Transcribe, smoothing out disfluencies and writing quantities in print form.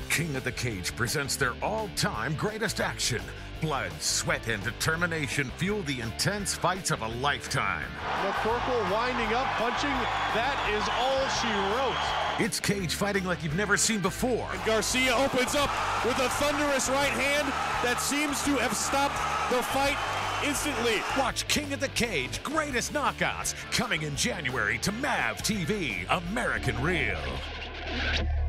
King of the Cage presents their all-time greatest action. Blood, sweat, and determination fuel the intense fights of a lifetime. McCorkle winding up, punching. That is all she wrote. It's cage fighting like you've never seen before. And Garcia opens up with a thunderous right hand that seems to have stopped the fight instantly. Watch King of the Cage Greatest Knockouts coming in January to MAVTV, American Real.